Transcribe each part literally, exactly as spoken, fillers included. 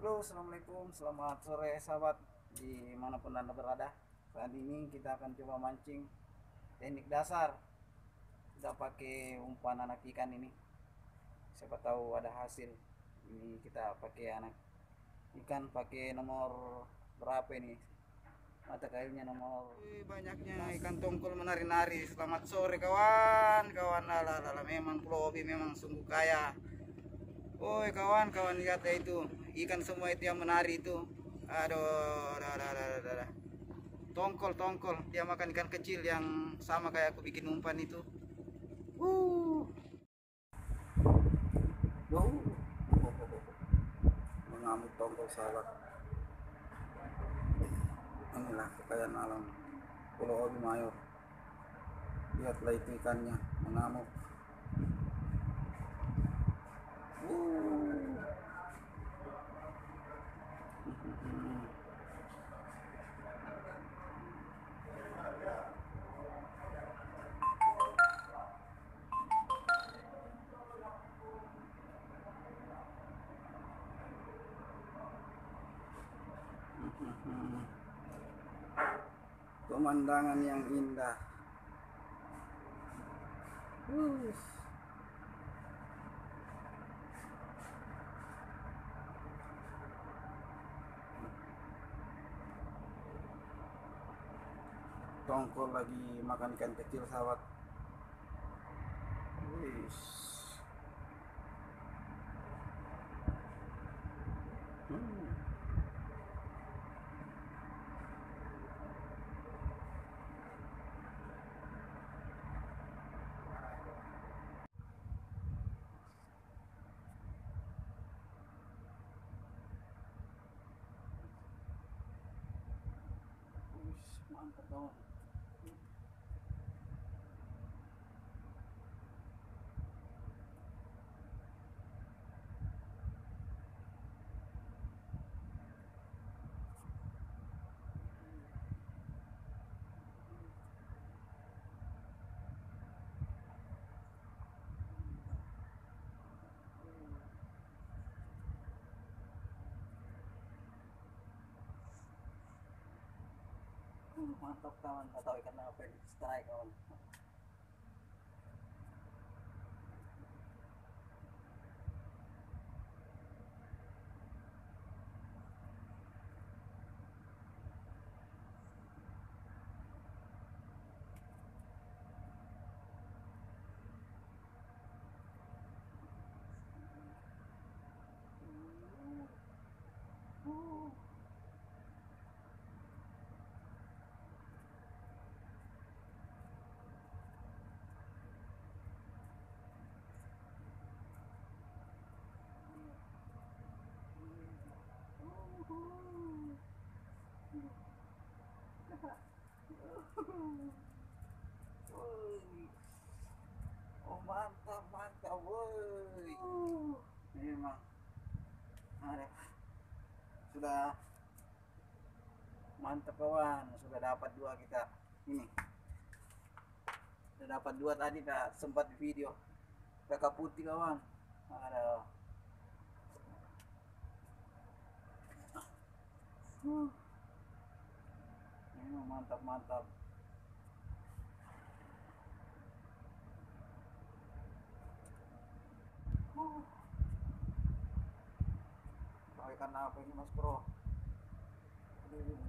Halo, assalamualaikum, selamat sore sahabat dimanapun anda berada. Saat ini kita akan coba mancing teknik dasar. Kita pakai umpan anak ikan ini. Siapa tahu ada hasil. Ini kita pakai anak ikan pakai nomor berapa ini? Mata kayunya nomor. Banyaknya ikan tongkol menari-nari. Selamat sore kawan, kawan. Lala, memang Pulau Obi memang sungguh kaya. Woi kawan-kawan, lihat ya itu ikan semua itu yang menari itu. Aduh, dah, dah, dah, dah, dah. Tongkol, tongkol. Dia makan ikan kecil yang sama kayak aku bikin umpan itu. Uh. Wow. Mengamuk tongkol sahabat. Inilah kekayaan alam Pulau Obi Mayor. Lihatlah itu ikannya mengamuk. Uh. Pemandangan yang indah. Uh. Tongkol lagi makan ikan kecil sahabat. Wis. Hmm. Mantap kawan. Mantap kawan, nggak tahu ikan apa ini, strike kawan. Oh mantap mantap woi. Memang ada sudah mantap kawan, sudah dapat dua kita ini. Sudah dapat dua tadi tak sempat video. Kakak putih kawan. Ada. Uh. Memang mantap mantap. Uh. Ikan apa ini mas bro? Aduh.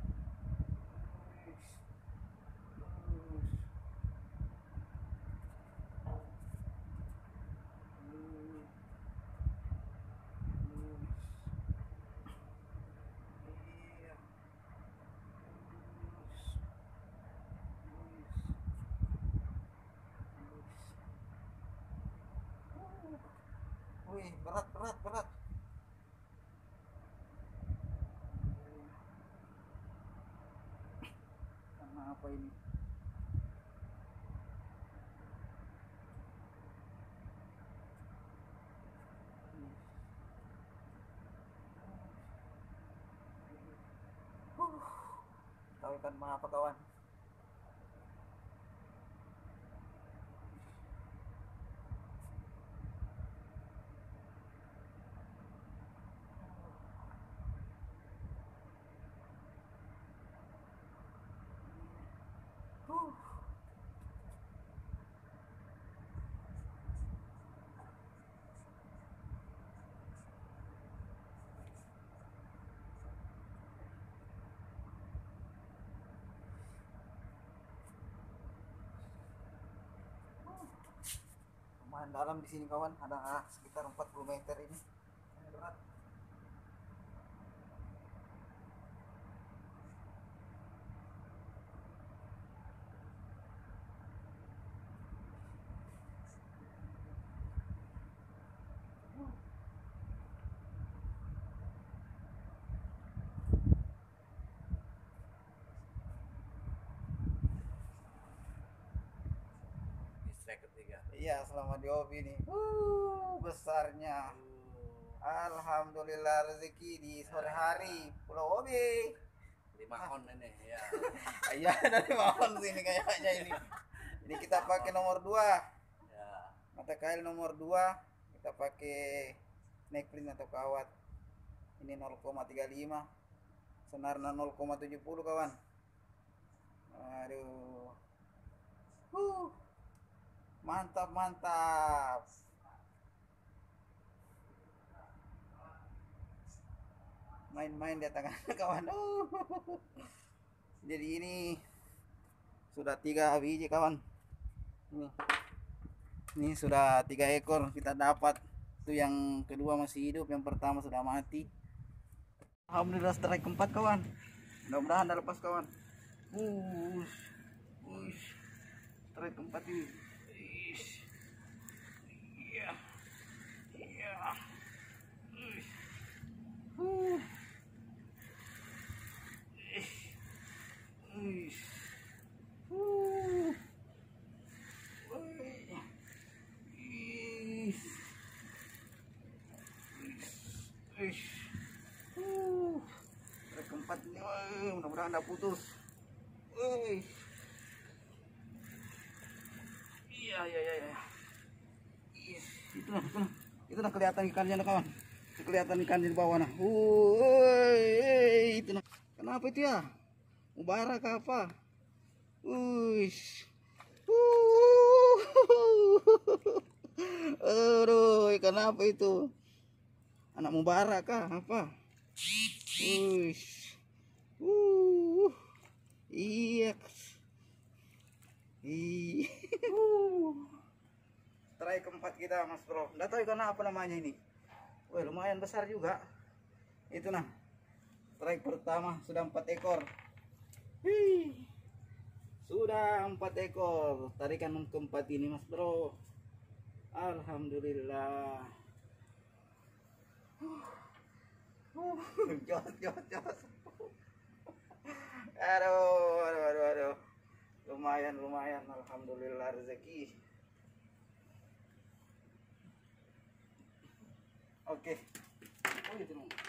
Wih, berat, berat, berat. Karena apa ini? Uh, tahu ikan apa kawan? dalam di sini kawan, ada ah, sekitar empat puluh meter ini. Ini berat. Strike ketiga. Iya, selamat di hobi nih. Uh, besarnya. Alhamdulillah rezeki di sore hari Pulau Obi. Lima on ini ya. Iya, dari Mahon sini kayaknya ini. Ini kita pakai nomor dua. Ya. Mata kail nomor dua. Kita pakai necklin atau kawat. Ini nol koma tiga lima. Senarnya nol koma tujuh nol kawan. Aduh. Huh. Mantap, mantap. Main-main di tangan kawan. Uh. Jadi ini sudah tiga biji kawan. Ini, ini sudah tiga ekor kita dapat. Itu yang kedua masih hidup, yang pertama sudah mati. Alhamdulillah strike keempat kawan. Mudah-mudahan dah lepas kawan. Uh, uh, strike keempat ini. Iya, iya. Uh. Uish. Uh. Uish. Uish. Uh. Trek keempat ini, uh, mudah-mudahan tidak putus. Uish. Iya, iya, iya, iya. Yes. Itu nah, itu nah. Itu nah kelihatan ikannya nah, kawan. Itu kelihatan ikan di bawah nah. Uh, itu nah. Kenapa itu ya? Mubarak apa? Uish. Uh. Aduh, ikan apa itu? Anak Mubarak kah? Apa? Uish. Uh. Iya. Ih. Strike keempat kita Mas Bro. Nggak tahu ikan apa namanya ini. Wah, lumayan besar juga. Itu nah. Strike pertama sudah empat ekor. Hii. Sudah empat ekor. Tarikan keempat ini Mas Bro. Alhamdulillah. Uh, jos, jos, jos. Aduh, aduh, aduh, aduh. Lumayan, lumayan. Alhamdulillah rezeki. Oke. Oh, itu.